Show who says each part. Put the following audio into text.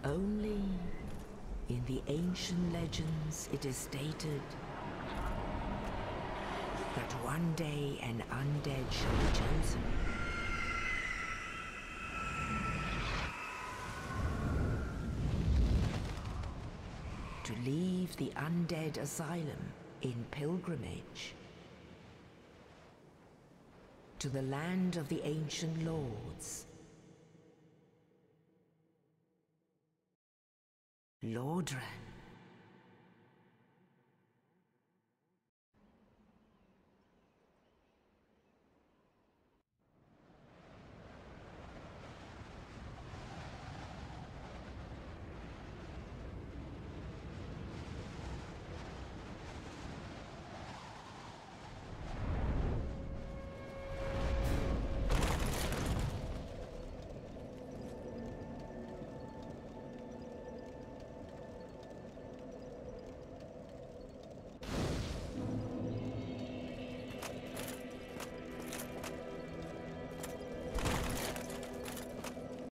Speaker 1: Only in the ancient legends it is stated that one day an undead shall be chosen. To leave the undead asylum in pilgrimage to the land of the ancient lords. Lordran.